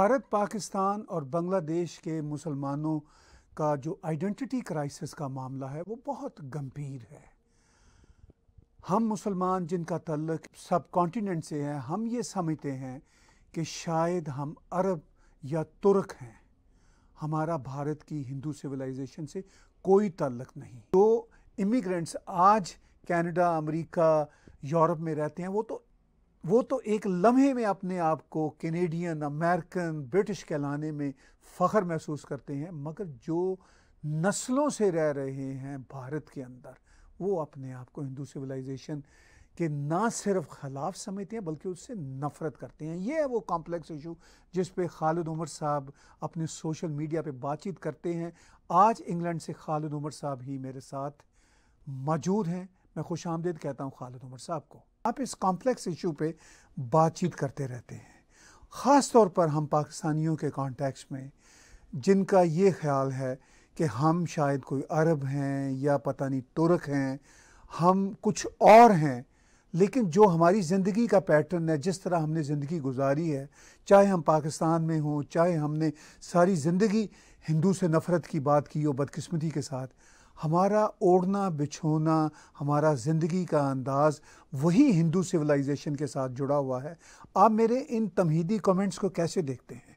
بھارت، پاکستان اور بنگلہ دیش کے مسلمانوں کا جو آئیڈینٹی کرائسس کا معاملہ ہے وہ بہت گمبھیر ہے۔ ہم مسلمان جن کا تعلق سب کانٹیننٹ سے ہے، ہم یہ سمجھتے ہیں کہ شاید ہم عرب یا ترک ہیں، ہمارا بھارت کی ہندو سویلائزیشن سے کوئی تعلق نہیں۔ جو امیگرینٹس آج کینیڈا، امریکہ، یورپ میں رہتے ہیں وہ تو ایک لمحے میں اپنے آپ کو کینیڈین، امریکن، برٹش کہلانے میں فخر محسوس کرتے ہیں، مگر جو نسلوں سے رہ رہے ہیں بھارت کے اندر وہ اپنے آپ کو ہندو سویلائزیشن کے نہ صرف خلاف سمجھتے ہیں بلکہ اس سے نفرت کرتے ہیں۔ یہ ہے وہ کمپلیکس ایشو جس پہ خالد عمر صاحب اپنے سوشل میڈیا پہ بات چیت کرتے ہیں۔ آج انگلینڈ سے خالد عمر صاحب ہی میرے ساتھ موجود ہیں۔ میں خوش آمدید کہتا ہوں خالد عمر صاحب کو۔ آپ اس کمپلیکس ایشو پہ بات چیت کرتے رہتے ہیں، خاص طور پر ہم پاکستانیوں کے کانٹیکس میں جن کا یہ خیال ہے کہ ہم شاید کوئی عرب ہیں یا پتہ نہیں ترک ہیں، ہم کچھ اور ہیں، لیکن جو ہماری زندگی کا پیٹرن ہے، جس طرح ہم نے زندگی گزاری ہے، چاہے ہم پاکستان میں ہوں، چاہے ہم نے ساری زندگی ہندو سے نفرت کی بات کی ہو بدقسمتی کے ساتھ، ہمارا اوڑھنا بچھونا، ہمارا زندگی کا انداز وہی ہندو سویلائزیشن کے ساتھ جڑا ہوا ہے۔ آپ میرے ان تمہیدی کمنٹس کو کیسے دیکھتے ہیں؟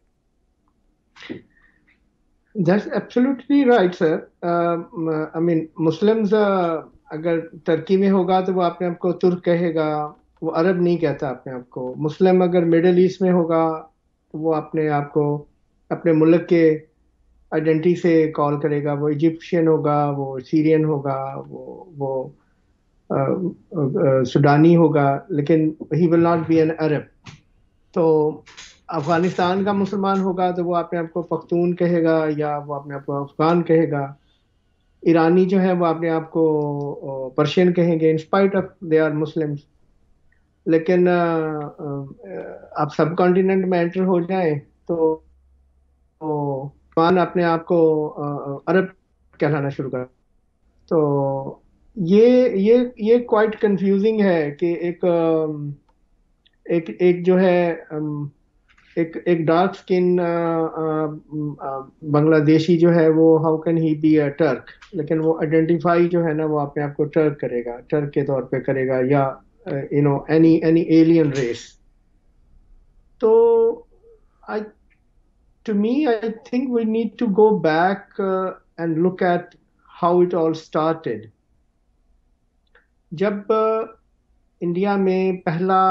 That's absolutely right, sir. I mean, Muslims اگر ترکی میں ہوگا تو وہ اپنے آپ کو ترک کہے گا، وہ عرب نہیں کہتا اپنے آپ کو۔ مسلم اگر مڈل ایسٹ میں ہوگا تو وہ اپنے آپ کو اپنے ملک کے آئیڈینٹی سے کال کرے گا، وہ ایجپشین ہوگا، وہ سیرین ہوگا، وہ سوڈانی ہوگا، لیکن he will not be an Arab۔ تو افغانستان کا مسلمان ہوگا تو وہ اپنے آپ کو پختون کہے گا یا وہ اپنے آپ کو افغان کہے گا۔ ایرانی جو ہے وہ اپنے آپ کو پرشین کہیں گے in spite of they are Muslims. لیکن آپ سب کانٹیننٹ میں انٹر ہو جائیں تو افغان اپنے آپ کو عرب کہلانا شروع کر۔ تو یہ کوائٹ کنفیوزنگ ہے کہ ایک جو ہے ایک ڈارک سکن بنگلہ دیشی جو ہے وہ how can he be a Turk, لیکن وہ آئیڈینٹیفائی جو ہے نا وہ اپنے آپ کو ٹرک کرے گا، ٹرک کے طور پہ کرے گا، یا اینی ایلین ریس۔ تو to me, I think we need to go back and look at how it all started. جب انڈیا میں پہلا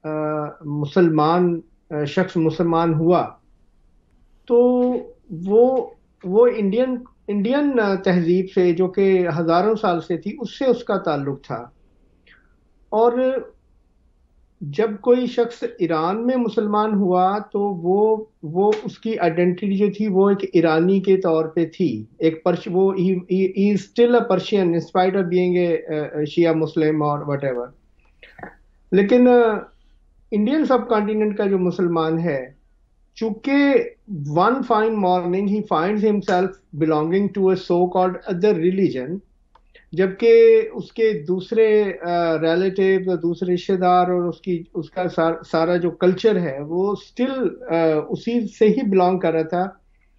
شخص مسلمان ہوا تو وہ انڈین تہذیب سے جو کہ ہزاروں سال سے تھی اس سے اس کا تعلق تھا۔ اور جب کوئی شخص ایران میں مسلمان ہوا تو وہ اس کی آئیڈینٹی جو تھی وہ ایک ایرانی کے طور پہ تھی، وہ he is still a Persian in spite of being a شیعہ مسلم اور وٹ ایور۔ لیکن انڈین سب کانٹیننٹ کا جو مسلمان ہے، چونکہ one fine morning he finds himself belonging to a so called other religion، جبکہ اس کے دوسرے ریلیٹیو اور دوسرے رشتہ دار اور اس کا سارا جو کلچر ہے وہ اسٹل اسی سے ہی بلانگ کر رہا تھا،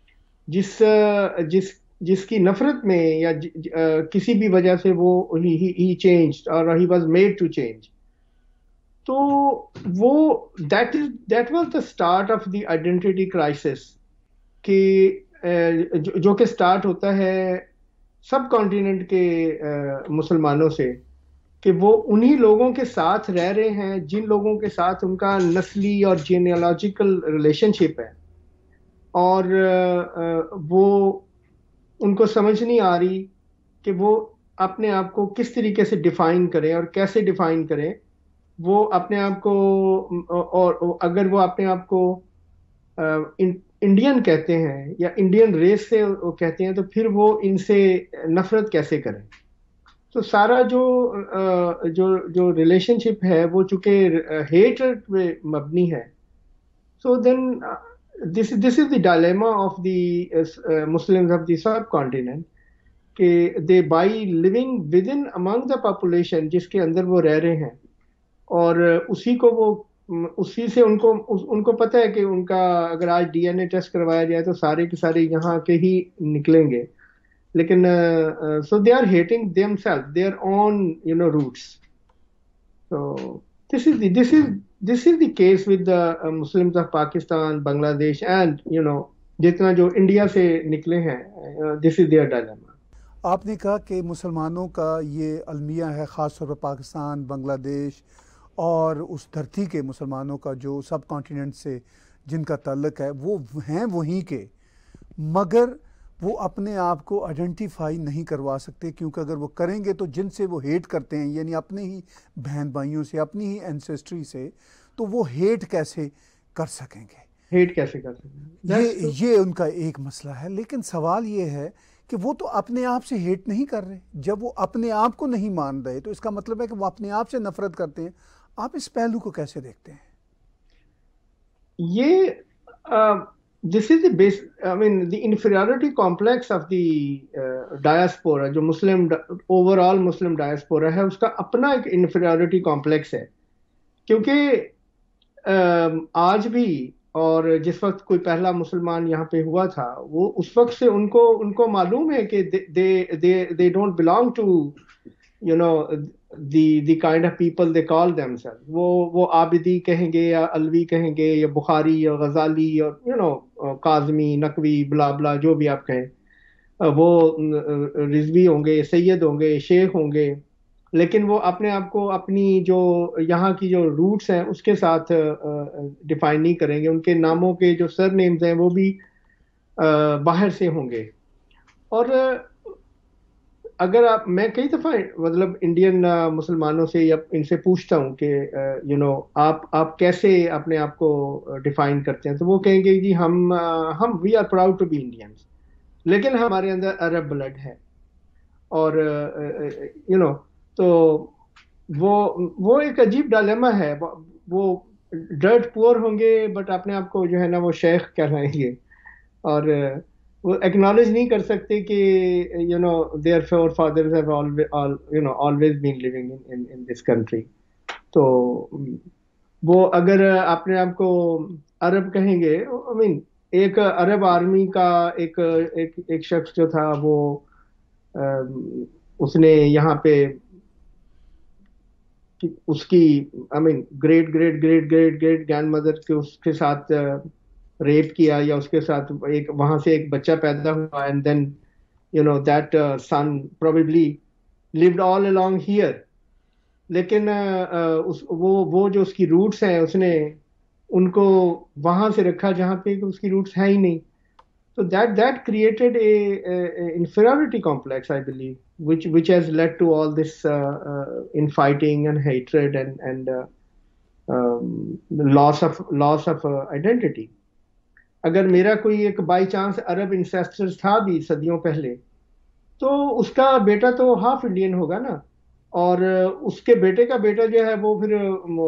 جس کی نفرت میں یا کسی بھی وجہ سے وہ he changed اور he was made to change۔ تو وہ that was the start of the identity crisis، کہ جو کہ سٹارٹ ہوتا ہے سب کانٹیننٹ کے مسلمانوں سے، کہ وہ انہی لوگوں کے ساتھ رہ رہے ہیں جن لوگوں کے ساتھ ان کا نسلی اور جینیالوجیکل ریلیشن شپ ہے، اور وہ ان کو سمجھ نہیں آ رہی کہ وہ اپنے آپ کو کس طریقے سے ڈیفائن کریں اور کیسے ڈیفائن کریں۔ وہ اپنے آپ کو، اور اگر وہ اپنے آپ کو انڈین کہتے ہیں یا انڈین ریس سے کہتے ہیں تو پھر وہ ان سے نفرت کیسے کریں۔ تو سارا جو ریلیشن شپ ہے وہ چونکہ ہیٹریڈ پہ مبنی ہے، so then this is the dilemma of the Muslims of the subcontinent, کہ they by living with in among the population جس کے اندر وہ رہ رہے ہیں، اور اسی کو وہ اسی سے ان کو پتہ ہے کہ ان کا اگر آج ڈی این اے ٹیسٹ کروایا جائے تو سارے کے سارے یہاں کے ہی نکلیں گے. لیکن so they are hating them self their own roots. So this is the case with the Muslims of Pakistan, Bangladesh, and جتنا جو انڈیا سے نکلے ہیں, this is their dilemma. آپ نے کہا کہ مسلمانوں کا یہ المیہ ہے, خاص طور پر پاکستان, بنگلہ دیش اور اس دھرتی کے مسلمانوں کا جو سب کانٹیننٹ سے جن کا تعلق ہے وہ ہیں وہیں کے, مگر وہ اپنے آپ کو آئیڈینٹیفائی نہیں کروا سکتے, کیونکہ اگر وہ کریں گے تو جن سے وہ ہیٹ کرتے ہیں, یعنی اپنے ہی بہن بھائیوں سے, اپنی ہی اینسیسٹری سے, تو وہ ہیٹ کیسے کر سکیں گے, ہیٹ کیسے کر سکیں گے, یہ ان کا ایک مسئلہ ہے. لیکن سوال یہ ہے کہ وہ تو اپنے آپ سے ہیٹ نہیں کر رہے. جب وہ اپنے آپ کو نہیں مان رہے تو اس کا مطلب ہے کہ وہ اپنے آپ سے نفرت کرتے ہیں. آپ اس پہلو کو کیسے دیکھتے ہیں؟ یہ this is the base, I mean the inferiority complex of the diaspora, جو مسلم overall مسلم diaspora ہے, اس کا اپنا ایک inferiority complex ہے. کیونکہ آج بھی اور جس وقت کوئی پہلا مسلمان یہاں پہ ہوا تھا, وہ اس وقت سے ان کو معلوم ہے کہ they don't belong to the kind of people they call themselves. وہ عابدی کہیں گے یا علوی کہیں گے یا بخاری یا غزالی اور کاظمی, نقوی, بلا بلا, جو بھی آپ کہیں, وہ رضوی ہوں گے, سید ہوں گے, شیخ ہوں گے, لیکن وہ اپنے آپ کو اپنی جو یہاں کی جو روٹس ہیں اس کے ساتھ ڈیفائن نہیں کریں گے. ان کے ناموں کے جو سر نیمز ہیں وہ بھی باہر سے ہوں گے. اور اگر میں کئی دفعہ مطلب انڈین مسلمانوں سے یا ان سے پوچھتا ہوں کہ آپ کیسے اپنے آپ کو ڈیفائن کرتے ہیں, تو وہ کہیں گے جی ہم we are proud to be Indians, لیکن ہمارے اندر عرب بلڈ ہے. اور تو وہ ایک عجیب ڈائلیما ہے. وہ ڈرٹ پور ہوں گے بٹ اپنے آپ کو جو ہے نا وہ شیخ کہلائیں گے, اور وہ ایکنالج نہیں کر سکتے کہ their forefathers have always been living in this country. تو وہ اگر اپنے آپ کو عرب کہیں گے, I mean ایک عرب آرمی کا ایک شخص جو تھا, وہ اس نے یہاں پہ اس کی I mean great great great great great grandmother کے اس کے ساتھ ریپ کیا, یا اس کے ساتھ وہاں سے ایک بچہ پیدا ہوا, and then that son probably lived all along here. لیکن وہ جو اس کی روٹس ہیں, اس نے ان کو وہاں سے رکھا جہاں پہ اس کی روٹس ہیں ہی نہیں. So that created a inferiority complex, I believe, which has led to all this infighting and hatred and loss of identity. اگر میرا کوئی ایک بائی چانس عرب انسیسٹر تھا بھی صدیوں پہلے, تو اس کا بیٹا تو ہاف انڈین ہوگا نا, اور اس کے بیٹے کا بیٹا جو ہے وہ پھر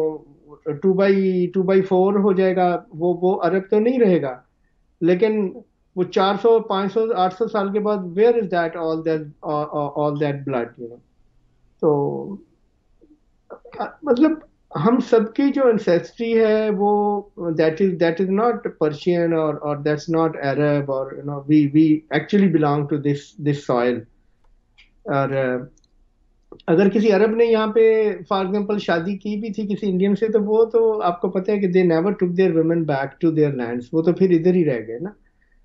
2/4 ہو جائے گا. وہ عرب تو نہیں رہے گا, لیکن وہ 400 500 800 سال کے بعد where is that all that blood, تو مطلب ہم سب کی جو انسیسٹری ہے وہ that is not Persian or that's not Arab, or we actually belong to this soil. اور اگر کسی عرب نے یہاں پہ فار ایگزامپل شادی کی بھی تھی کسی انڈین سے, تو وہ تو آپ کو پتہ ہے کہ they never took their women back to their lands, وہ تو پھر ادھر ہی رہ گئے نا.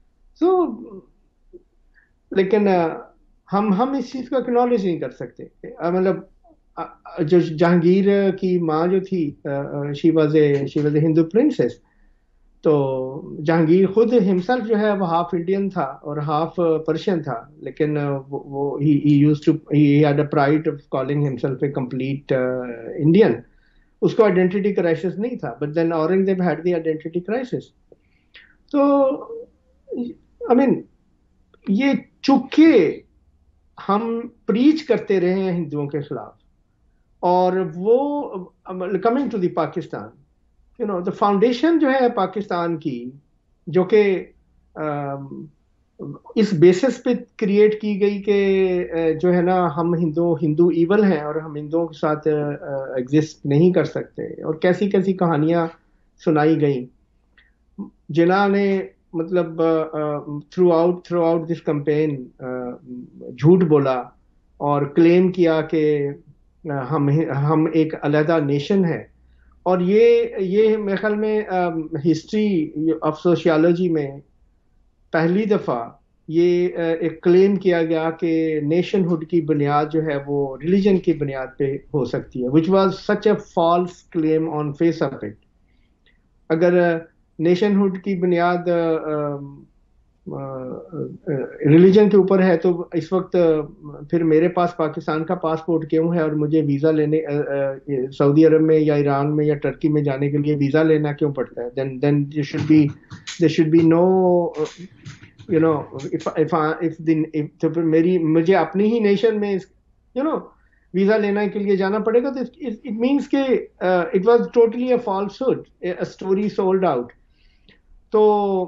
لیکن ہم اس چیز کو اکنالج نہیں کر سکتے. مطلب جو جہانگیر کی ماں جو تھی, she was a Hindu princess, تو جہانگیر خود ہمسلف جو ہے وہ ہاف انڈین تھا اور ہاف پرشین تھا, لیکن وہ he had a pride of calling himself a complete Indian. اس کو آئیڈینٹی کرائسس نہیں تھا, but then Aurangzeb had the identity crisis. تو I mean یہ چونکہ ہم پریچ کرتے رہے ہیں ہندوؤں کے خلاف, اور وہ coming to the Pakistan, the foundation جو ہے پاکستان کی, جو کہ اس بیسس پہ کریٹ کی گئی کہ جو ہے نا ہم ہندو ایول ہیں اور ہم ہندوؤں کے ساتھ ایگزسٹ نہیں کر سکتے، اور کیسی کیسی کہانیاں سنائی گئیں جنہوں نے مطلب تھرو آؤٹ دس کمپین جھوٹ بولا اور کلیم کیا کہ ہم ایک علیحدہ نیشن ہے. اور یہ میرے خیال میں ہسٹری آف سوشیالوجی میں پہلی دفعہ یہ ایک کلیم کیا گیا کہ نیشن ہوڈ کی بنیاد جو ہے وہ ریلیجن کی بنیاد پہ ہو سکتی ہے، which was such a false claim on face of it. اگر نیشن ہوڈ کی بنیاد ریلیجن کے اوپر ہے تو اس وقت پھر میرے پاس پاکستان کا پاسپورٹ کیوں ہے اور مجھے ویزا لینے سعودی عرب میں یا ایران میں یا ٹرکی میں جانے کے لیے ویزا لینا کیوں پڑتا ہے؟ then there should be no you know if مجھے اپنی ہی نیشن میں ویزا لینے کے لیے جانا پڑے گا تو it means کہ it was totally a falsehood, a story sold out. تو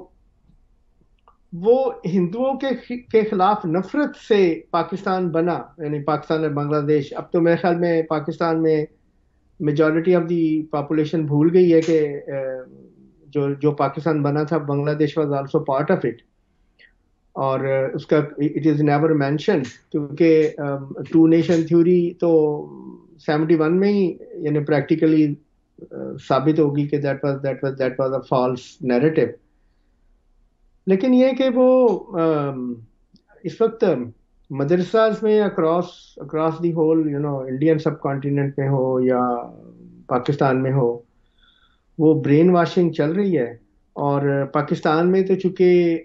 وہ ہندوؤں کے خلاف نفرت سے پاکستان بنا، یعنی پاکستان اور بنگلہ دیش. اب تو میرے خیال میں پاکستان میں میجورٹی آف دی پاپولیشن بھول گئی ہے کہ جو پاکستان بنا تھا Bangladesh was also part of it, اور اس کا اٹ از نیور مینشنڈ، کیونکہ ٹو نیشن تھیوری تو 71 میں ہی یعنی پریکٹیکلی ثابت ہوگی کہ that was a false narrative. لیکن یہ کہ وہ اس وقت مدرساز میں across the whole Indian subcontinent میں ہو یا پاکستان میں ہو، وہ برین واشنگ چل رہی ہے. اور پاکستان میں تو چونکہ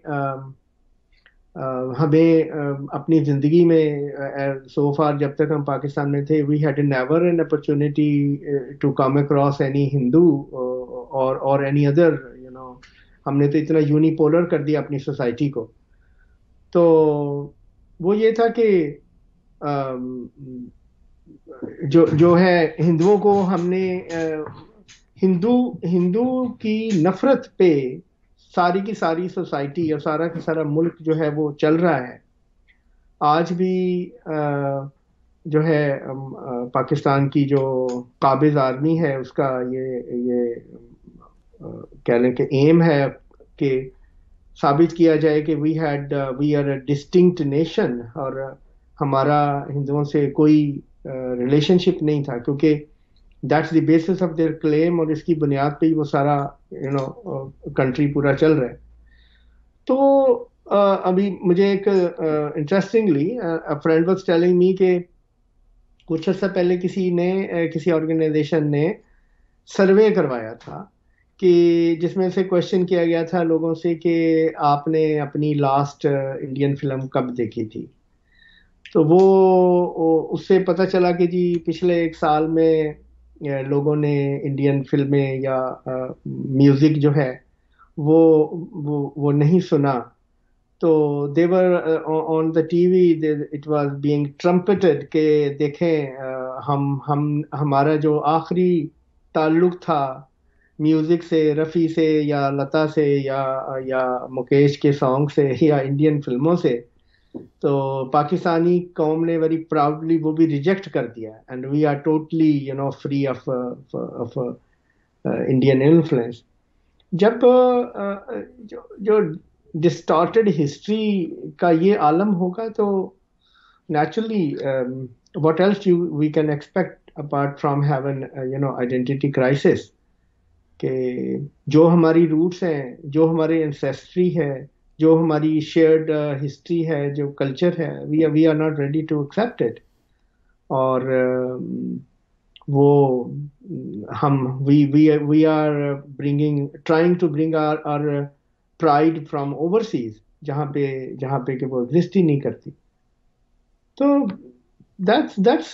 ہمیں اپنی زندگی میں سو فار جب تک ہم پاکستان میں تھے we had never an opportunity to come across any Hindu اور اینی ادر. ہم نے تو اتنا یونیپولر کر دیا اپنی سوسائٹی کو. تو وہ یہ تھا کہ جو ہے ہندوؤں کو ہم نے ہندو کی نفرت پہ ساری کی ساری سوسائٹی اور سارا کا سارا ملک جو ہے وہ چل رہا ہے. آج بھی جو ہے پاکستان کی جو قابض آرمی ہے اس کا یہ کہہ لیں کہ ایم ہے کہ ثابت کیا جائے کہ we are a distinct nation, اور ہمارا ہندوؤں سے کوئی ریلیشن شپ نہیں تھا، کیونکہ that's the basis of their claim, اور اس کی بنیاد پہ ہی وہ سارا کنٹری پورا چل رہا ہے. تو ابھی مجھے ایک interestingly friend was telling me کہ کچھ عرصہ پہلے کسی آرگنائزیشن نے سروے کروایا تھا کہ جس میں سے کوشچن کیا گیا تھا لوگوں سے کہ آپ نے اپنی لاسٹ انڈین فلم کب دیکھی تھی. تو وہ اس سے پتہ چلا کہ جی پچھلے 1 سال میں لوگوں نے انڈین فلمیں یا میوزک جو ہے وہ نہیں سنا. تو they were on the TV, it was being trumpeted کہ دیکھیں ہمارا جو آخری تعلق تھا میوزک سے، رفیع سے یا لتا سے یا مکیش کے سانگ سے یا انڈین فلموں سے، تو پاکستانی قوم نے ویری پراؤڈلی وہ بھی ریجیکٹ کر دیا. And we are totally free of Indian influence. جب جو ڈسٹارٹیڈ ہسٹری کا یہ عالم ہوگا تو naturally what else we can expect apart from having identity crisis, کہ جو ہماری روٹس ہیں، جو ہمارے انسیسٹری ہے، جو ہماری شیئرڈ ہسٹری ہے، جو کلچر ہے، we are not ready to accept it. اور وہ we are trying to bring our pride from overseas, جہاں پہ کہ وہ ایگزسٹ ہی نہیں کرتی. تو that's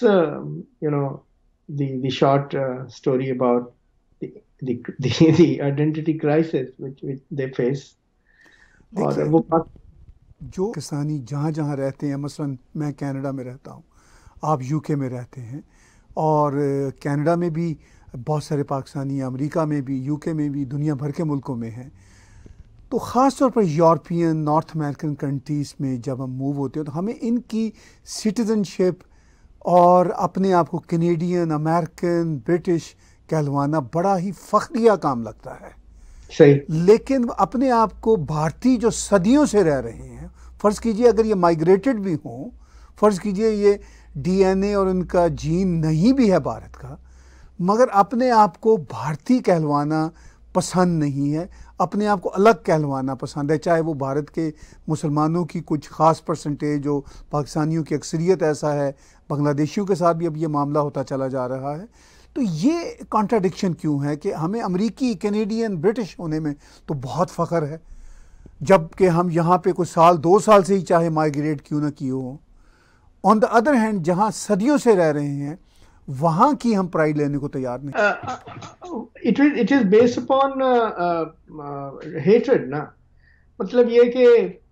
the short story about the identity crisis which they face. اور وہ جو پاکستانی جہاں رہتے ہیں، مثلا میں کینیڈا میں رہتا ہوں، آپ یو کے میں رہتے ہیں، اور کینیڈا میں بھی بہت سارے پاکستانی، امریکہ میں بھی، یو کے میں بھی، دنیا بھر کے ملکوں میں ہیں. تو خاص طور پر یورپین نارتھ امریکن کنٹریز میں جب ہم موو ہوتے ہیں تو ہمیں ان کی سٹیزن شپ اور اپنے آپ کو کینیڈین، امریکن، برٹش کہلوانا بڑا ہی فخریہ کام لگتا ہے. صحیح. لیکن اپنے آپ کو بھارتی جو صدیوں سے رہ رہے ہیں، فرض کیجئے اگر یہ مائگریٹڈ بھی ہوں، فرض کیجئے یہ ڈی این اے اور ان کا جین نہیں بھی ہے بھارت کا، مگر اپنے آپ کو بھارتی کہلوانا پسند نہیں ہے، اپنے آپ کو الگ کہلوانا پسند ہے، چاہے وہ بھارت کے مسلمانوں کی کچھ خاص پرسنٹیج ہو، پاکستانیوں کی اکثریت ایسا ہے، بنگلہ دیشیوں کے ساتھ بھی اب یہ معاملہ ہوتا چلا جا رہا ہے. تو یہ کانٹراڈکشن کیوں ہے کہ ہمیں امریکی، کینیڈین، برٹش ہونے میں تو بہت فخر ہے، جب کہ ہم یہاں پہ کوئی سال 2 سال سے ہی چاہے مائگریٹ کیوں نہ کیے ہوں. آن دا ادر ہینڈ جہاں صدیوں سے رہ رہے ہیں وہاں کی ہم پرائیڈ لینے کو تیار نہیں. It is based upon hatred نا. مطلب یہ کہ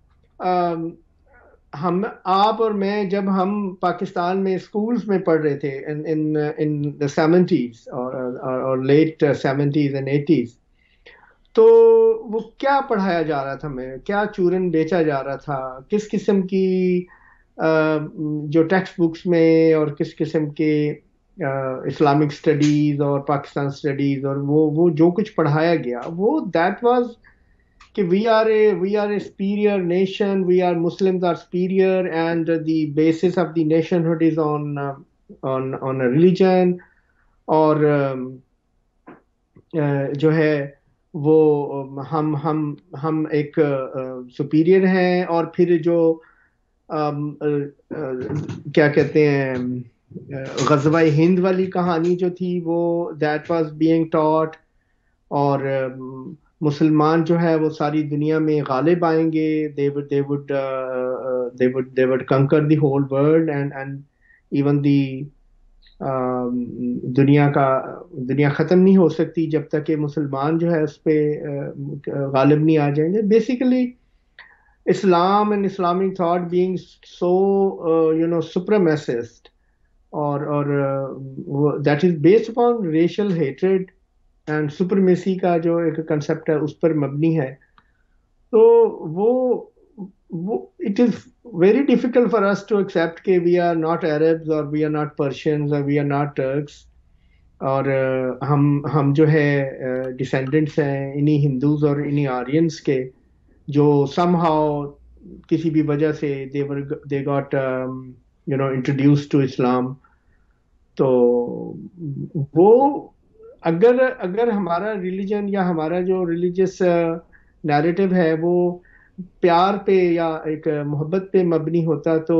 ہم، آپ اور میں، جب ہم پاکستان میں اسکولز میں پڑھ رہے تھے ان the 70s اور لیٹ 70s and 80s، تو وہ کیا پڑھایا جا رہا تھا، ہمیں کیا چورن بیچا جا رہا تھا، کس قسم کی جو ٹیکسٹ بکس میں اور کس قسم کے اسلامک اسٹڈیز اور پاکستان اسٹڈیز اور وہ جو کچھ پڑھایا گیا، وہ دیٹ واز کہ we are a superior nation, we are Muslims are superior, and the basis of the nationhood is on a religion. اور جو ہے وہ ہم ایک superior ہیں. اور پھر جو کیا کہتے ہیں غزوہ ہند والی کہانی جو تھی، وہ that was being taught. اور مسلمان جو ہے وہ ساری دنیا میں غالب آئیں گے. they would conquer the whole world, and even the دنیا ختم نہیں ہو سکتی جب تک کہ مسلمان جو ہے اس پہ غالب نہیں آ جائیں گے. بیسیکلی اسلام and Islamic thought being so supremacist, اور that is based upon racial hatred and supremacy کا جو ایک کنسپٹ ہے اس پر مبنی ہے. تو وہ it is very difficult for us to accept کہ وی آر ناٹ عربز اور وی آر ناٹ پرشینز اور وی آر ناٹ ٹرکس، اور ہم جو ہے ڈسینڈنٹس ہیں انہی ہندوز اور انہی آرینس کے، جو سم ہاؤ کسی بھی وجہ سے they got introduced to اسلام. تو وہ اگر ہمارا ریلیجن یا ہمارا جو ریلیجس نیریٹو ہے وہ پیار پہ یا ایک محبت پہ مبنی ہوتا تو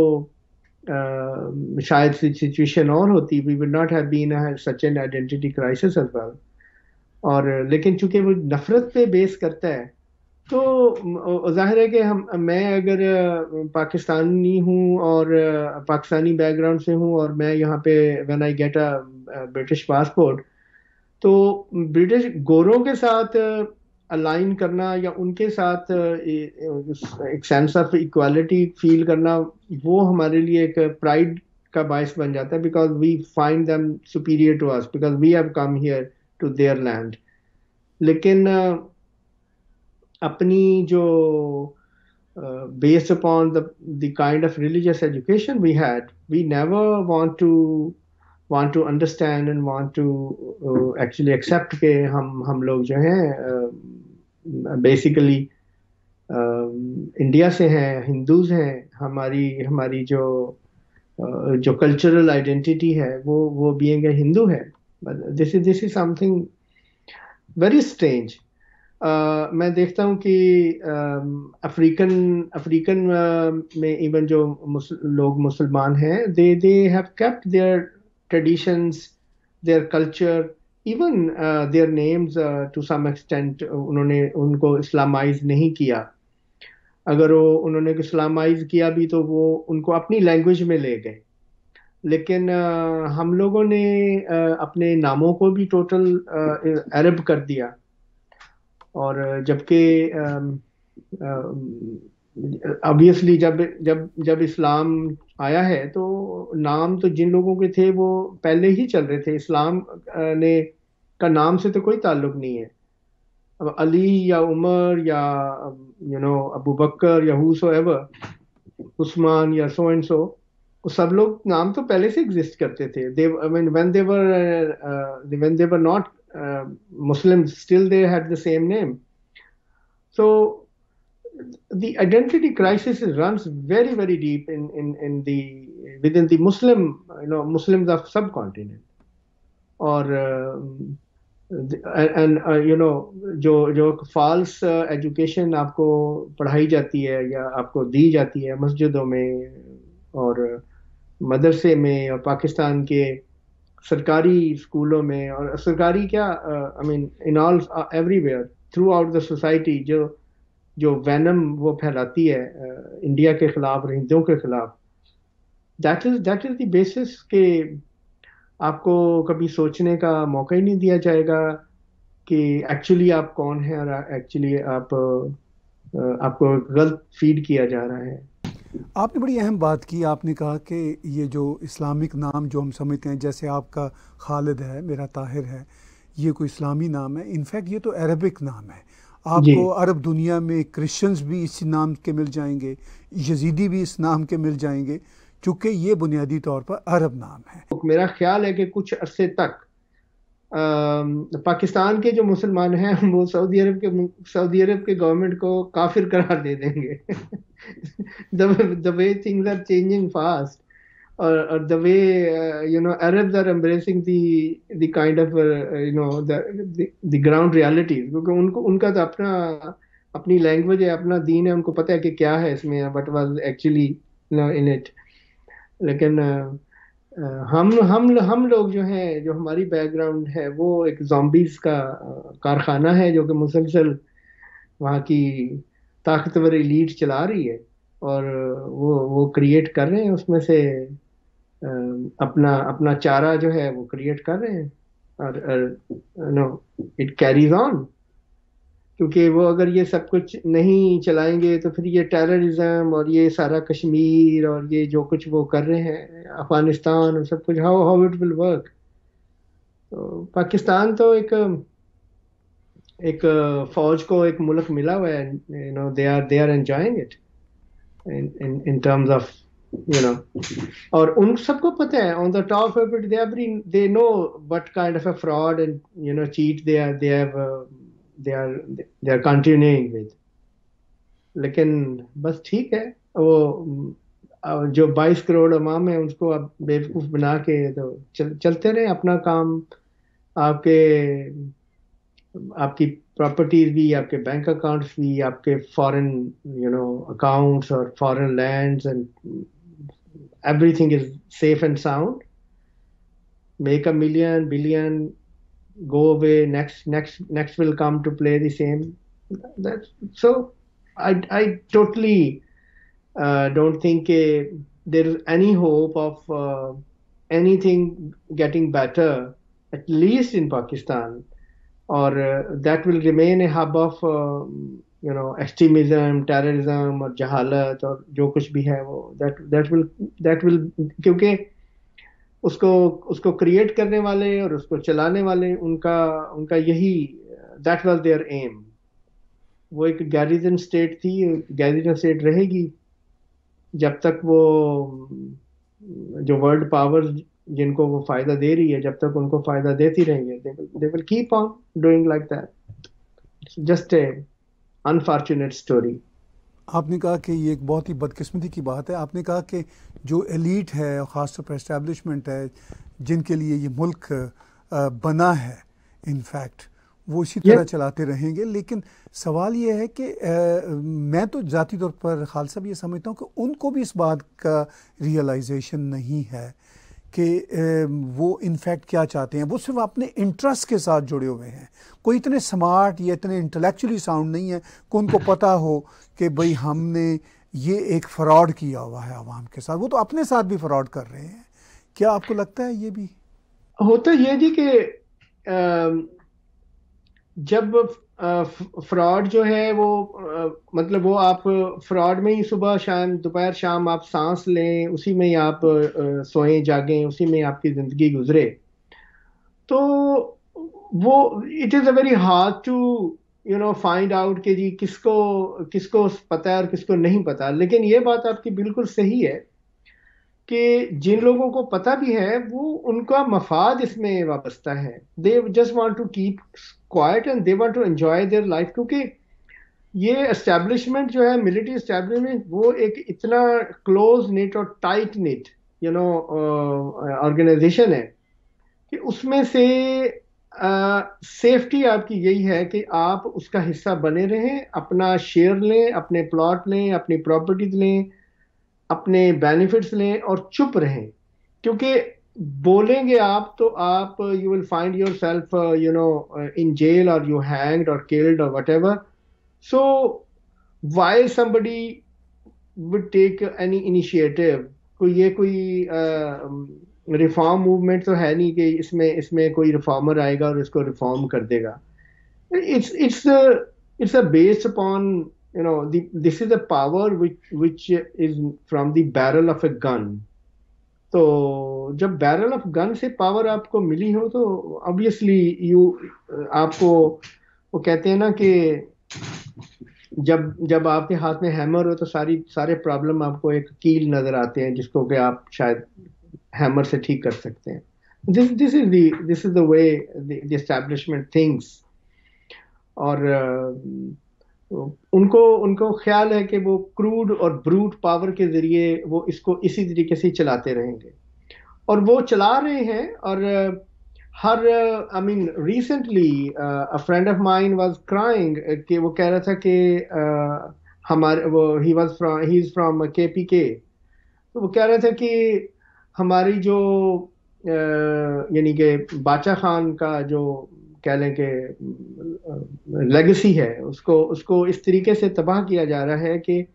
شاید سچویشن اور ہوتی. we would not have been such an identity crisis as well. اور لیکن چونکہ وہ نفرت پہ بیس کرتا ہے تو ظاہر ہے کہ میں اگر پاکستانی ہوں اور پاکستانی بیک گراؤنڈ سے ہوں اور میں یہاں پہ when I get a British passport، تو برٹش گوروں کے ساتھ الائن کرنا یا ان کے ساتھ ایک سینس آف ایکوالٹی فیل کرنا، وہ ہمارے لیے ایک پرائڈ کا باعث بن جاتا ہے، because we find them superior to us, because we have come here to their land. لیکن اپنی جو based upon the kind of religious education we had, we never want to understand and want to actually accept کہ ہم لوگ جو ہیں basically India سے ہیں، ہندوز ہیں. ہماری جو کلچرل آئیڈینٹی ہے وہ بینگ اے ہندو ہے. this is something very strange. میں دیکھتا ہوں کہ افریقن میں ایون جو لوگ مسلمان ہیں they have kept their traditions, their culture, even their names to some extent. انہوں نے ان کو اسلامائز نہیں کیا. اگر انہوں نے اسلامائز کیا بھی تو وہ ان کو اپنی لینگویج میں لے گئے. لیکن ہم لوگوں نے اپنے ناموں کو بھی ٹوٹل عرب کر دیا. اور جبکہ obviously جب اسلام آیا ہے تو نام تو جن لوگوں کے تھے وہ پہلے ہی چل رہے تھے. اسلام کا نام سے تو کوئی تعلق نہیں ہے. علی یا عمر یا ابو بکر یا ہو ایور، عثمان یا سو اینڈ سو، وہ سب لوگ نام تو پہلے سے ایگزسٹ کرتے تھے. when they were not Muslims, still they had the same name. So the identity crisis runs very, very deep within the Muslims of subcontinent. اور جو فالس ایجوکیشن آپ کو پڑھائی جاتی ہے یا آپ کو دی جاتی ہے مسجدوں میں اور مدرسے میں اور پاکستان کے سرکاری اسکولوں میں، اور سرکاری کیا in all everywhere throughout the society, جو وینم وہ پھیلاتی ہے انڈیا کے خلاف اور ہندوؤں کے خلاف، دیٹ از دی بیسس کہ آپ کو کبھی سوچنے کا موقع ہی نہیں دیا جائے گا کہ ایکچولی آپ کون ہیں، اور ایکچولی آپ کو غلط فیڈ کیا جا رہا ہے. آپ نے بڑی اہم بات کی، آپ نے کہا کہ یہ جو اسلامک نام جو ہم سمجھتے ہیں، جیسے آپ کا خالد ہے، میرا طاہر ہے، یہ کوئی اسلامی نام ہے. انفیکٹ یہ تو عربک نام ہے. آپ کو عرب دنیا میں کرسچنز بھی اس نام کے مل جائیں گے، یزیدی بھی اس نام کے مل جائیں گے، چونکہ یہ بنیادی طور پر عرب نام ہے. میرا خیال ہے کہ کچھ عرصے تک پاکستان کے جو مسلمان ہیں وہ سعودی عرب کے گورنمنٹ کو کافر قرار دے دیں گے. the way things are changing fast, or the way Arabs are embracing the kind of the ground realities, کیونکہ ان کا تو اپنی لینگویج ہے، اپنا دین ہے، ان کو پتہ ہے کہ کیا ہے اس میں what was actually in it. لیکن ہم لوگ جو ہیں، جو ہماری بیک گراؤنڈ ہے، وہ ایک زومبیز کا کارخانہ ہے جو کہ مسلسل وہاں کی طاقتور ایلیٹ چلا رہی ہے، اور وہ کریٹ کر رہے ہیں اس میں سے اپنا چارہ جو ہے وہ کریٹ کر رہے ہیں، اور اٹ کیریز آن. کیونکہ وہ اگر یہ سب کچھ نہیں چلائیں گے تو پھر یہ ٹیررزم اور یہ سارا کشمیر اور یہ جو کچھ وہ کر رہے ہیں افغانستان اور سب کچھ، ہاؤ اٹ ول ورک. تو پاکستان تو ایک فوج کو ایک ملک ملا ہوا ہے، they are enjoying it in terms of اور ان سب کو پتہ ہے on the top of it they know what kind of a fraud and cheat they are continuing with. لیکن بس ٹھیک ہے، وہ جو 22 کروڑ عوام ہیں اس کو اب بیوقوف بنا کے تو چلتے رہے اپنا کام. آپ کی پراپرٹیز بھی، آپ کے بینک اکاؤنٹس بھی، آپ کے فارن اکاؤنٹس اور foreign lands and everything is safe and sound. Make a million billion go away, next will come to play the same. So I totally don't think there is any hope of anything getting better, at least in Pakistan, or that will remain a hub of extremism, terrorism اور جہالت اور جو کچھ بھی ہے وہ that will کیونکہ اس کو کریٹ کرنے والے اور اس کو چلانے والے ان کا یہی دیٹ واز دیئر ایم. وہ ایک گیریزن اسٹیٹ تھی، گیریزن اسٹیٹ رہے گی جب تک وہ جو ورلڈ پاور جن کو وہ فائدہ دے رہی ہے جب تک ان کو فائدہ دیتی رہیں گے. they will keep on doing like that. It's just a unfortunate story. آپ نے کہا کہ یہ ایک بہت ہی بدقسمتی کی بات ہے. آپ نے کہا کہ جو ایلیٹ ہے، خاص طور پر اسٹیبلشمنٹ ہے، جن کے لیے یہ ملک بنا ہے، انفیکٹ وہ اسی طرح چلاتے رہیں گے. لیکن سوال یہ ہے کہ میں تو ذاتی طور پر خالد صاحب یہ سمجھتا ہوں کہ ان کو بھی اس بات کا ریئلائزیشن نہیں ہے کہ وہ انفیکٹ کیا چاہتے ہیں. وہ صرف اپنے انٹرسٹ کے ساتھ جڑے ہوئے ہیں. کوئی اتنے سمارٹ یا اتنے انٹلیکچولی ساؤنڈ نہیں ہے کہ ان کو پتہ ہو کہ بھئی ہم نے یہ ایک فراڈ کیا ہوا ہے عوام کے ساتھ. وہ تو اپنے ساتھ بھی فراڈ کر رہے ہیں. کیا آپ کو لگتا ہے یہ بھی ہوتا یہ جی کہ جب فراڈ جو ہے وہ مطلب وہ آپ فراڈ میں ہی صبح شام دوپہر شام آپ سانس لیں، اسی میں ہی آپ سوئیں جاگیں، اسی میں آپ کی زندگی گزرے، تو وہ it is a very hard to find out کہ جی کس کو پتا ہے اور کس کو نہیں پتا. لیکن یہ بات آپ کی بالکل صحیح ہے کہ جن لوگوں کو پتا بھی ہے وہ ان کا مفاد اس میں وابستہ ہے. They just want to keep quiet and they want to enjoy their life. کیونکہ یہ اسٹیبلشمنٹ جو ہے ملٹری اسٹیبلشمنٹ وہ ایک اتنا کلوز نیٹ اور ٹائٹ نیٹ آرگنائزیشن ہے کہ اس میں سے سیفٹی آپ کی یہی ہے کہ آپ اس کا حصہ بنے رہیں, اپنا شیئر لیں, اپنے پلاٹ لیں, اپنی پراپرٹیز لیں, اپنے بینیفٹس لیں اور چپ رہیں. کیونکہ بولیں گے آپ تو آپ you will find yourself in jail اور یو ہینگڈ اور کلڈ اور whatever. So why somebody would take any initiative, کوئی ریفارم موومنٹ تو ہے نہیں کہ اس میں کوئی ریفارمر آئے گا اور اس کو ریفارم کر دے گا. it's a based upon this is a power which is from the barrel of a gun. تو جب بیرل آف گن سے پاور آپ کو ملی ہو تو obviously آپ کو وہ کہتے ہیں نا کہ جب آپ کے ہاتھ میں ہیمر ہو تو سارے پرابلم آپ کو ایک کیل نظر آتے ہیں جس کو کہ آپ شاید ہیمر سے ٹھیک کر سکتے ہیں. this is the way the establishment thinks. اور ان کو خیال ہے کہ وہ کروڈ اور بروٹ پاور کے ذریعے وہ اس کو اسی طریقے سے چلاتے رہیں گے اور وہ چلا رہے ہیں. اور recently a friend of mine was crying کہ وہ کہہ رہا تھا کہ he is from KPK. تو وہ کہہ رہا تھا کہ ہماری جو یعنی کہ باچا خان کا جو کہہ لیں کہ لیگسی ہے اس کو اس طریقے سے تباہ کیا جا رہا ہے کہ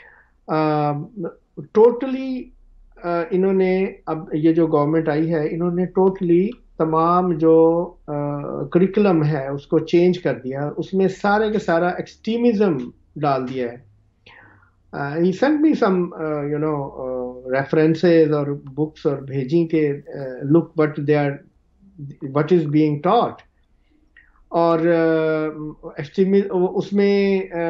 ٹوٹلی انہوں نے اب یہ جو گورنمنٹ آئی ہے انہوں نے ٹوٹلی تمام جو کریکولم ہے اس کو چینج کر دیا, اس میں سارے کا سارا ایکسٹریمزم ڈال دیا ہے. He sent me some references اور books اور بھیجیں کہ look what is being taught. اور اس میں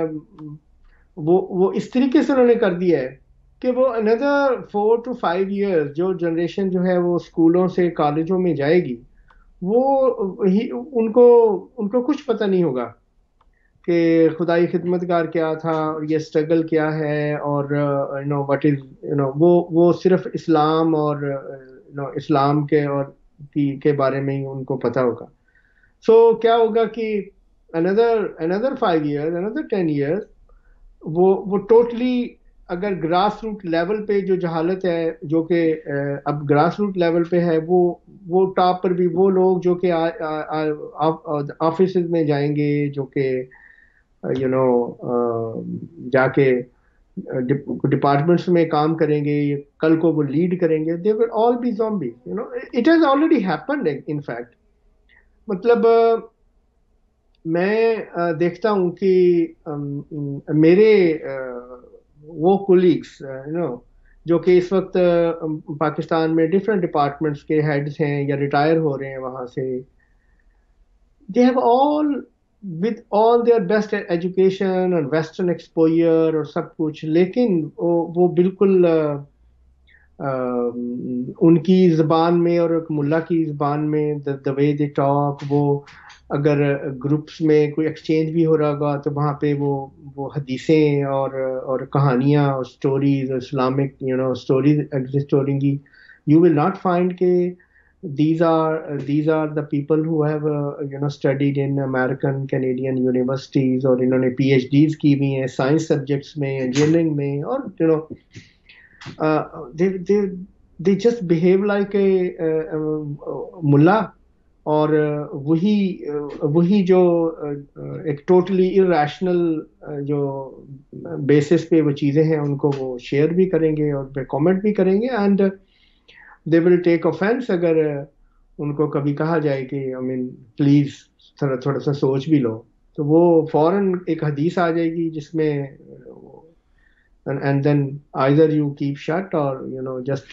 وہ اس طریقے سے انہوں نے کر دیا ہے کہ وہ another 4 to 5 years جو جنریشن جو ہے وہ اسکولوں سے کالجوں میں جائے گی وہ ان کو کچھ پتہ نہیں ہوگا کہ خدائی خدمتگار کیا تھا اور یہ اسٹرگل کیا ہے اور what is وہ صرف اسلام اور اسلام کے بارے میں ہی ان کو پتہ ہوگا. سو کیا ہوگا کہ another 5 years another 10 years وہ ٹوٹلی اگر گراس روٹ لیول پہ جو جہالت ہے جو کہ اب گراس روٹ لیول پہ ہے وہ ٹاپ پر بھی وہ لوگ جو کہ آفیسز میں جائیں گے جو کہ جا کے ڈپارٹمنٹس میں کام کریں گے, کل کو وہ لیڈ کریں گے, they will all be zombies. It has already happened in fact. مطلب میں دیکھتا ہوں کہ میرے وہ کولیگس جو کہ اس وقت پاکستان میں ڈفرینٹ ڈپارٹمنٹس کے ہیڈز ہیں یا ریٹائر ہو رہے ہیں وہاں سے, they have all with all their best education and western exposure اور سب کچھ, لیکن وہ بالکل ان کی زبان میں اور ایک ملا کی زبان میں the way they talk, وہ اگر گروپس میں کوئی ایکسچینج بھی ہو رہا ہوگا تو وہاں پہ وہ حدیثیں اور کہانیاں اور اسٹوریز اسلامک اسٹوریز ایگزسٹ ہو رہی گی. یو ول ناٹ فائنڈ کہ these are the people who have studied in American Canadian universities اور انہوں نے PhDs کی ہوئی ہیں سائنس سبجیکٹس میں, انجینئرنگ میں, اور they just behave like a ملا. اور وہی جو ایک ٹوٹلی irrational جو بیسس پہ وہ چیزیں ہیں ان کو وہ شیئر بھی کریں گے اور پہ کامنٹ بھی کریں گے, and they will take offense اگر ان کو کبھی کہا جائے کہ پلیز تھوڑا سا سوچ بھی لو, تو وہ فوراً ایک حدیث آ جائے گی جس میں and then either you keep shut or just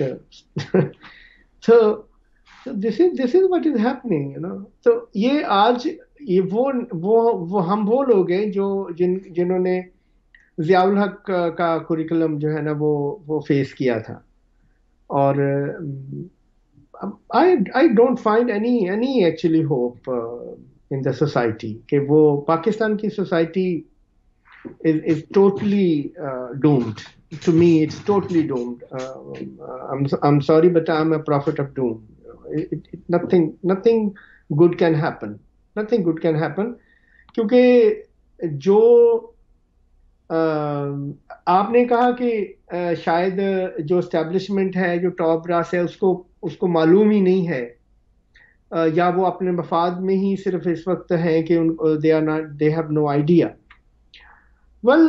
so this is what is happening. تو یہ آج یہ وہ ہم وہ لوگ ہیں جنہوں نے ضیاء الحق کا کوریکولم جو ہے نا وہ فیس کیا تھا. اور I don't find any actually hope in the society کہ وہ پاکستان کی سوسائٹی is totally doomed. To me, it's totally doomed. I'm sorry, but I'm a prophet of doom. Nothing good can happen. Nothing good can happen. کیونکہ جو آپ نے کہا کہ شاید جو اسٹیبلشمنٹ ہے، جو ٹاپ براس ہے، اس کو معلوم ہی نہیں ہے، یا وہ اپنے مفاد میں ہی صرف اس وقت ہیں کہ they have no idea. well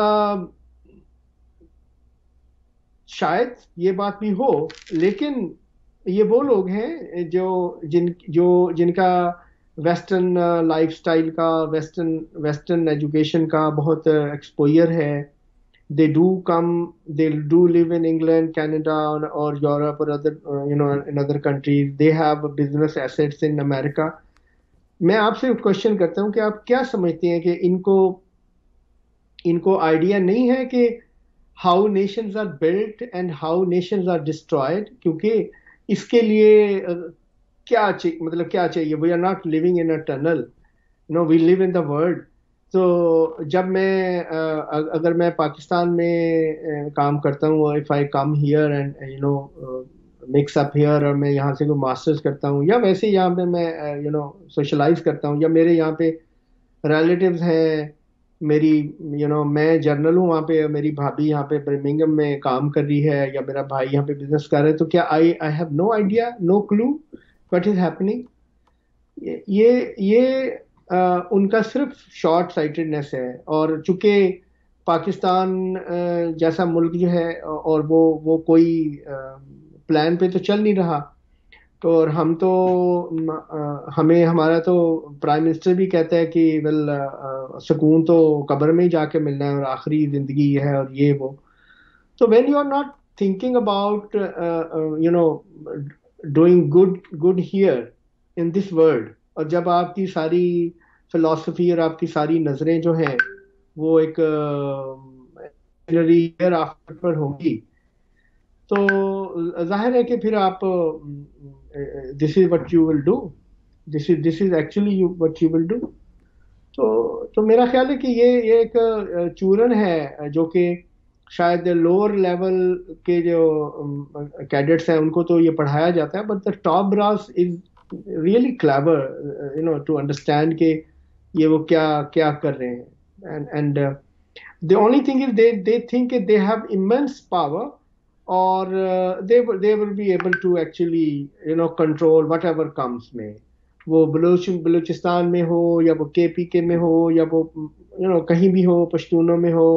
شاید یہ بات بھی ہو، لیکن یہ وہ لوگ ہیں جن کا ویسٹرن لائف سٹائل کا، ویسٹرن ایجوکیشن کا بہت ایکسپوئر ہے. they do live in England, Canada or Europe or other in other countries. They have business assets in America. میں آپ سے کوشچن کرتا ہوں کہ آپ کیا سمجھتے ہیں کہ ان کو آئیڈیا نہیں ہے کہ how nations are built and how nations are destroyed? کیونکہ اس کے لیے کیا چاہیے. We are not living in a tunnel, we live in the world. تو جب اگر میں پاکستان میں کام کرتا ہوں، if I come here and mix up here, اور میں یہاں سے کوئی ماسٹرز کرتا ہوں، یا ویسے یہاں پہ میں سوشلائز کرتا ہوں، یا میرے یہاں پہ ریلیٹیوز ہیں، میری میں جرنل ہوں وہاں پہ، میری بھابھی یہاں پہ برمنگھم میں کام کر رہی ہے، یا میرا بھائی یہاں پہ بزنس کر رہا ہے، تو کیا I have no idea, no clue what is happening? یہ ان کا صرف شارٹ سائٹڈنیس ہے. اور چونکہ پاکستان جیسا ملک جو ہے، اور وہ کوئی پلان پہ تو چل نہیں رہا، تو اور ہمارا تو پرائم منسٹر بھی کہتا ہے کہ ویل سکون تو قبر میں ہی جا کے ملنا ہے، اور آخری زندگی ہے، اور یہ وہ. تو when you are not thinking about doing good here in this world, اور جب آپ کی ساری فلاسفی اور آپ کی ساری نظریں جو ہیں وہ ایک ہیئر آفٹر پر ہوں گی، تو ظاہر ہے کہ پھر آپ this is what you will do, this is actually what you will do. تو میرا خیال ہے کہ یہ ایک چورن ہے جو کہ شاید لوور لیول کے جو کیڈٹس ہیں ان کو تو یہ پڑھایا جاتا ہے، but the top brass is really clever to understand کہ یہ وہ کیا کر رہے ہیں. And the only thing is they think they have immense power, or they will be able to actually control whatever comes. میں وہ بلوچستان میں ہو، یا وہ KPK میں ہو، یا وہ کہیں بھی ہو، پشتونوں میں ہو،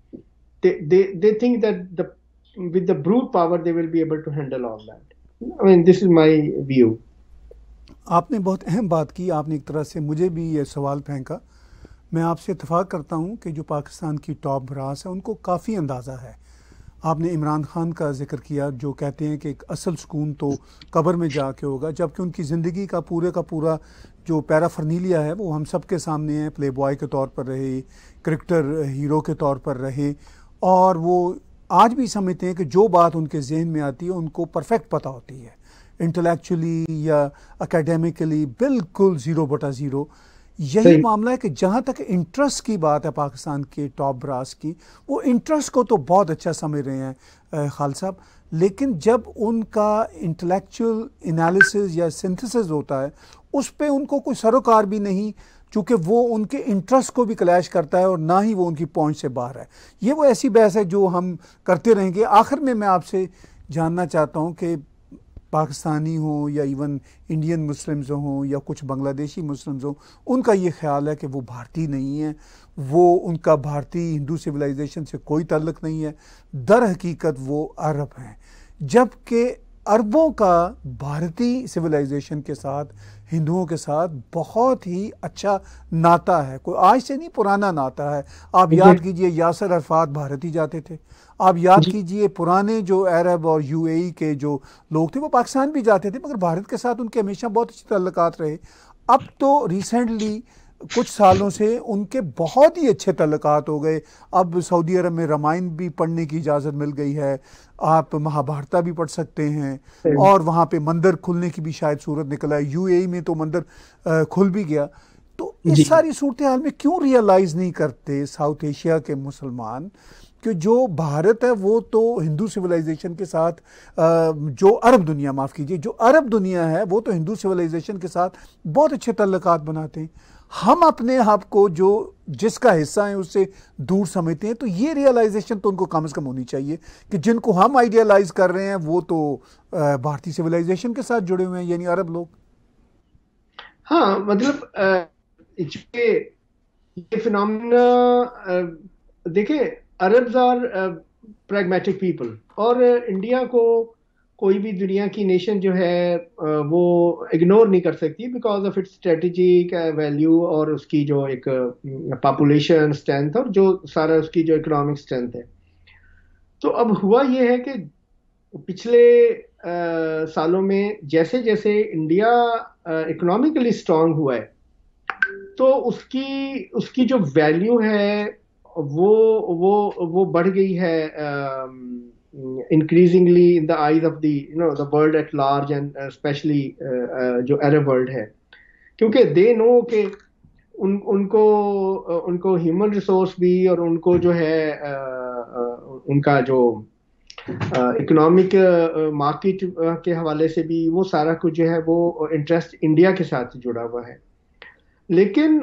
they think that with the brute power they will be able to handle all that. I mean, this is my view. آپ نے بہت اہم بات کی، آپ نے ایک طرح سے مجھے بھی یہ سوال پھینکا. میں آپ سے اتفاق کرتا ہوں کہ جو پاکستان کی ٹاپ براس ہے ان کو کافی اندازہ ہے. آپ نے عمران خان کا ذکر کیا جو کہتے ہیں کہ ایک اصل سکون تو قبر میں جا کے ہوگا، جبکہ ان کی زندگی کا پورا جو پیرافرنیلیا ہے وہ ہم سب کے سامنے ہے. پلے بوائے کے طور پر رہے، کرکٹر ہیرو کے طور پر رہے، اور وہ آج بھی سمجھتے ہیں کہ جو بات ان کے ذہن میں آتی ہے ان کو پرفیکٹ پتہ ہوتی ہے، انٹلیکچولی یا اکیڈیمکلی بالکل 0/0. یہی معاملہ ہے کہ جہاں تک انٹرسٹ کی بات ہے پاکستان کے ٹاپ براس کی، وہ انٹرسٹ کو تو بہت اچھا سمجھ رہے ہیں خالد صاحب، لیکن جب ان کا انٹلیکچوئل انالیسز یا سنتھسز ہوتا ہے اس پہ ان کو کوئی سروکار بھی نہیں، چونکہ وہ ان کے انٹرسٹ کو بھی کلیش کرتا ہے اور نہ ہی وہ ان کی پہنچ سے باہر ہے. یہ وہ ایسی بحث ہے جو ہم کرتے رہیں گے. آخر میں آپ سے جاننا چاہتا ہوں کہ پاکستانی ہوں یا ایون انڈین مسلمز ہوں یا کچھ بنگلہ دیشی مسلمز ہوں، ان کا یہ خیال ہے کہ وہ بھارتی نہیں ہیں، وہ ان کا بھارتی ہندو سویلائزیشن سے کوئی تعلق نہیں ہے، در حقیقت وہ عرب ہیں، جبکہ عربوں کا بھارتی سویلائزیشن کے ساتھ، ہندوؤں کے ساتھ بہت ہی اچھا ناتا ہے، کوئی آج سے نہیں پرانا ناتا ہے. آپ یاد کیجئے یاسر عرفات بھارتی جاتے تھے، آپ یاد کیجئے پرانے جو عرب اور UAE کے جو لوگ تھے وہ پاکستان بھی جاتے تھے، مگر بھارت کے ساتھ ان کے ہمیشہ بہت اچھے تعلقات رہے. اب تو ریسنٹلی کچھ سالوں سے ان کے بہت ہی اچھے تعلقات ہو گئے. اب سعودی عرب میں رامائن بھی پڑھنے کی اجازت مل گئی ہے, آپ مہابھارتا بھی پڑھ سکتے ہیں, اور وہاں پہ مندر کھلنے کی بھی شاید صورت نکل آئی. یو اے ای میں تو مندر کھل بھی گیا. تو اس ساری صورتحال میں کیوں ریئلائز نہیں کرتے ساؤتھ ایشیا کے مسلمان کہ جو بھارت ہے وہ تو ہندو سویلائزیشن کے ساتھ, جو عرب دنیا, معاف کیجئے, جو عرب دنیا ہے وہ تو ہندو سویلائزیشن کے ساتھ بہت اچھے تعلقات بناتے ہیں. ہم اپنے آپ کو جو جس کا حصہ ہیں اس سے دور سمجھتے ہیں. تو یہ ریئلائزیشن تو ان کو کم از کم ہونی چاہیے کہ جن کو ہم آئیڈیالائز کر رہے ہیں وہ تو بھارتی سویلائزیشن کے ساتھ جڑے ہوئے ہیں, یعنی عرب لوگ. ہاں مطلب یہ فنامنا دیکھیں, عربز آر پریگمیٹک پیپل, اور انڈیا کو کوئی بھی دنیا کی نیشن جو ہے وہ اگنور نہیں کر سکتی because of its strategic value اور اس کی جو ایک پاپولیشن اسٹرینتھ اور جو سارا اس کی جو اکنامک اسٹرینتھ ہے. تو اب ہوا یہ ہے کہ پچھلے سالوں میں جیسے جیسے انڈیا اکنامکلی اسٹرانگ ہوا ہے تو اس کی جو ویلیو ہے وہ بڑھ گئی ہے increasingly in the eyes of the world at large, and especially جو Arab world ہے, کیونکہ they know کہ ان کو ہیومن ریسورس بھی اور ان کو جو ہے ان کا جو اکنامک مارکیٹ کے حوالے سے بھی وہ سارا کچھ جو ہے وہ انٹرسٹ انڈیا کے ساتھ جڑا ہوا ہے. لیکن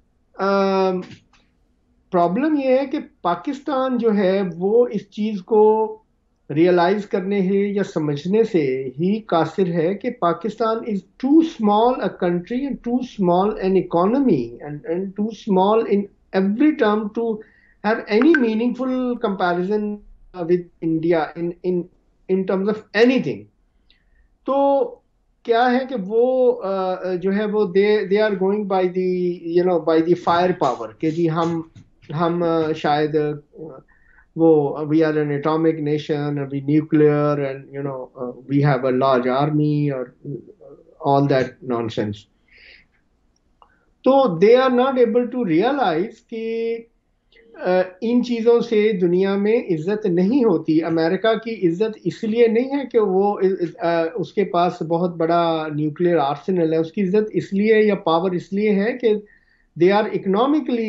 پرابلم یہ ہے کہ پاکستان جو ہے وہ اس چیز کو ریئلائز کرنے ہے یا سمجھنے سے ہی قاصر ہے کہ Pakistan is too small a country and too small an economy and too small in every term to have any meaningful comparison with India in terms of anything. تو کیا ہے کہ وہ جو ہے وہ they are going by the fire power کہ جی ہم شاید وہ we are an atomic nation, we nuclear, and we have a large army, or all that nonsense. تو they are not able to realize کہ ان چیزوں سے دنیا میں عزت نہیں ہوتی. امریکہ کی عزت اس لیے نہیں ہے کہ وہ اس کے پاس بہت بڑا نیوکلیئر آرسنل ہے, اس کی عزت اس لیے یا پاور اس لیے ہے کہ they are economically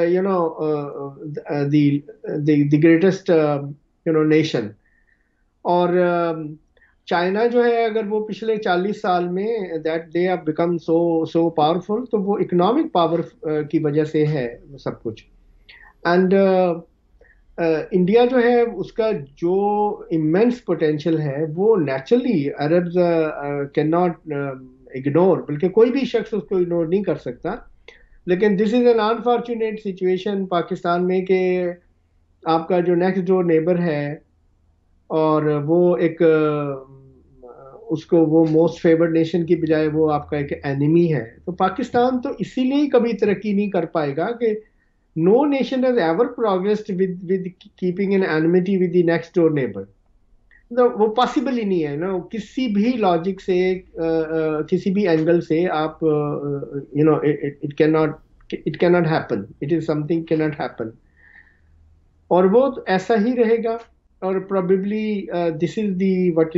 the greatest nation. اور چائنا جو ہے اگر وہ پچھلے 40 سال میں that they have become so powerful, تو وہ اکنامک پاور کی وجہ سے ہے سب کچھ. اینڈ انڈیا جو ہے اس کا جو امینس پوٹینشیل ہے وہ naturally Arabs can not ignore, بلکہ کوئی بھی شخص اس کو اگنور نہیں کر سکتا. لیکن this is an unfortunate situation Pakistan میں کہ آپ کا جو نیکسٹ ڈور نیبر ہے اور وہ ایک اس کو وہ موسٹ فیورڈ نیشن کی بجائے وہ آپ کا ایک اینیمی ہے. تو پاکستان تو اسی لیے کبھی ترقی نہیں کر پائے گا کہ no nation has ever progressed with keeping an enmity with the next door neighbour. وہ پاسبل ہی نہیں ہے نا, کسی بھی لاجک سے کسی بھی اینگل سے آپ it can not happen, it is something can not happen. اور وہ ایسا ہی رہے گا, اور probably this is the what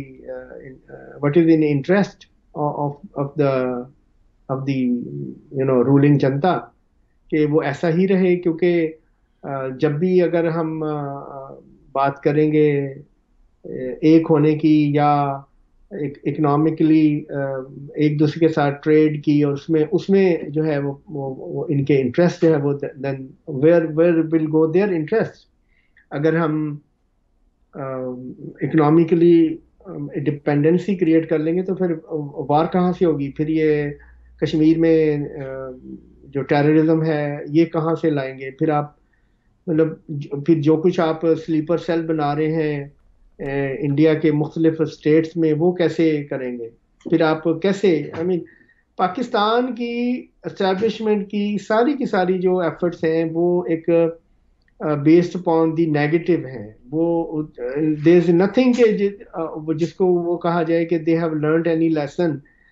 is in interest of the ruling junta کہ وہ ایسا ہی رہے. کیونکہ جب بھی اگر ہم بات کریں گے ایک ہونے کی یا اکنامکلی ایک دوسرے کے ساتھ ٹریڈ کی, اور اس میں جو ہے وہ ان کے انٹرسٹ جو ہے وہ then where will go their interest. اگر ہم اکنامکلی ڈپینڈنسی کریٹ کر لیں گے تو پھر وار کہاں سے ہوگی؟ پھر یہ کشمیر میں جو ٹیررزم ہے یہ کہاں سے لائیں گے؟ پھر آپ مطلب پھر جو کچھ آپ سلیپر سیل بنا رہے ہیں انڈیا کے مختلف اسٹیٹس میں وہ کیسے کریں گے؟ پھر آپ کیسے پاکستان کی اسٹیبلشمنٹ کی ساری جو ایفرٹس ہیں وہ ایک بیسڈ اپون دی نیگیٹو ہیں. وہ دیر از نتھنگ کہ جس کو وہ کہا جائے کہ they have learned any lesson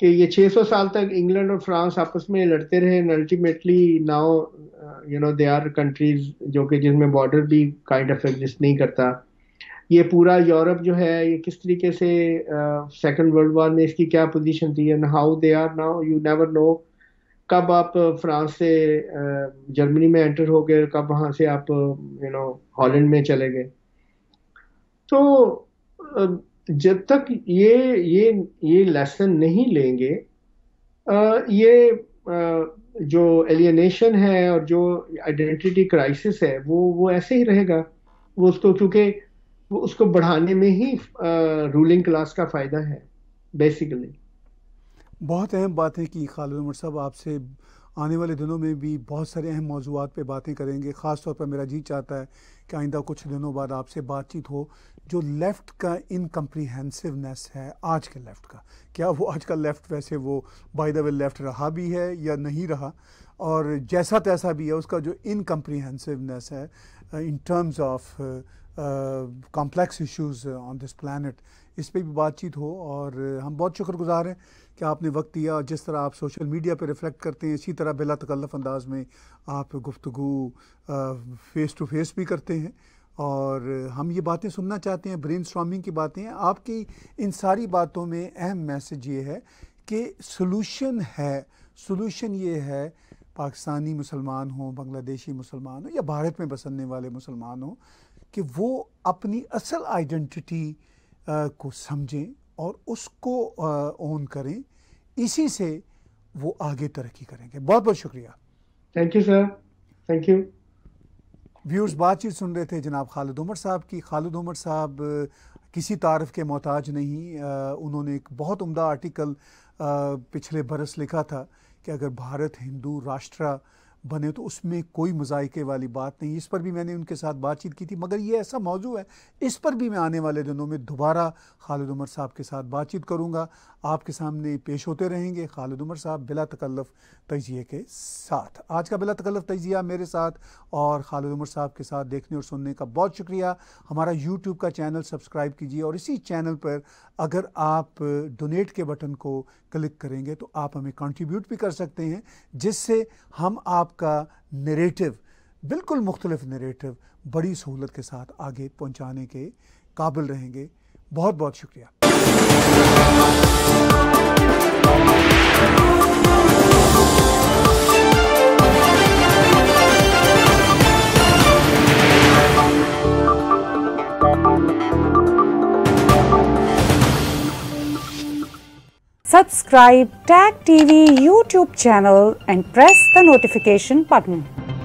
کہ یہ 600 سال تک انگلینڈ اور فرانس آپس میں لڑتے رہے، ultimately now they are countries جو کہ جن میں بارڈر بھی کائنڈ آف ایگزسٹ نہیں کرتا. یہ پورا یورپ جو ہے یہ کس طریقے سے سیکنڈ ورلڈ وار میں اس کی کیا پوزیشن تھی، and how they are now, you never know. کب آپ فرانس سے جرمنی میں انٹر ہو گئے، کب وہاں سے آپ ہالینڈ میں چلے گئے. تو جب تک یہ لیسن نہیں لیں گے، یہ جو ایلینیشن ہے اور جو آئیڈینٹی کرائسس ہے وہ ایسے ہی رہے گا. وہ اس کو کیونکہ وہ اس کو بڑھانے میں ہی رولنگ کلاس کا فائدہ ہے بیسیکلی. بہت اہم باتیں کی خالد عمر صاحب. آپ سے آنے والے دنوں میں بھی بہت سارے اہم موضوعات پہ باتیں کریں گے. خاص طور پر میرا جی چاہتا ہے کہ آئندہ کچھ دنوں بعد آپ سے بات چیت ہو. جو لیفٹ کا انکمپریہنسونیس ہے آج کے لیفٹ کا، کیا وہ آج کا لیفٹ ویسے وہ بائی دا وے لیفٹ رہا بھی ہے یا نہیں رہا، اور جیسا تیسا بھی ہے اس کا جو انکمپریہنسونیس ہے in terms of complex issues on this planet, اس پہ بھی بات چیت ہو. اور ہم بہت شکر گزار ہیں کہ آپ نے وقت دیا. جس طرح آپ سوشل میڈیا پہ ریفلیکٹ کرتے ہیں اسی طرح بلا تکلف انداز میں آپ گفتگو فیس ٹو فیس بھی کرتے ہیں، اور ہم یہ باتیں سننا چاہتے ہیں، برین اسٹارمنگ کی باتیں. آپ کی ان ساری باتوں میں اہم میسج یہ ہے کہ سلوشن یہ ہے پاکستانی مسلمان ہوں، بنگلہ دیشی مسلمان ہوں یا بھارت میں بسنے والے مسلمان ہوں، کہ وہ اپنی اصل آئیڈینٹی کو سمجھیں اور اس کو اون کریں. اسی سے وہ آگے ترقی کریں گے. بہت بہت شکریہ. Thank you sir, thank you. Viewers بات چیت سن رہے تھے جناب خالد عمر صاحب کی. خالد عمر صاحب کسی تعارف کے محتاج نہیں. انہوں نے ایک بہت عمدہ آرٹیکل پچھلے برس لکھا تھا کہ اگر بھارت ہندو راشٹرا بنے تو اس میں کوئی مذائقے والی بات نہیں. اس پر بھی میں نے ان کے ساتھ بات چیت کی تھی، مگر یہ ایسا موضوع ہے اس پر بھی میں آنے والے دنوں میں دوبارہ خالد عمر صاحب کے ساتھ بات چیت کروں گا. آپ کے سامنے پیش ہوتے رہیں گے خالد عمر صاحب بلا تکلف تجزیے کے ساتھ. آج کا بلا تکلف تجزیہ میرے ساتھ اور خالد عمر صاحب کے ساتھ دیکھنے اور سننے کا بہت شکریہ. ہمارا یوٹیوب کا چینل سبسکرائب کیجیے، اور اسی چینل پر اگر آپ ڈونیٹ کے بٹن کو کلک کریں گے تو آپ ہمیں کنٹریبیوٹ بھی کر سکتے ہیں، جس سے ہم آپ کا نیریٹو، بالکل مختلف نیریٹو، بڑی سہولت کے ساتھ آگے پہنچانے کے قابل رہیں گے. بہت بہت شکریہ. Subscribe TAG TV YouTube channel and press the notification button.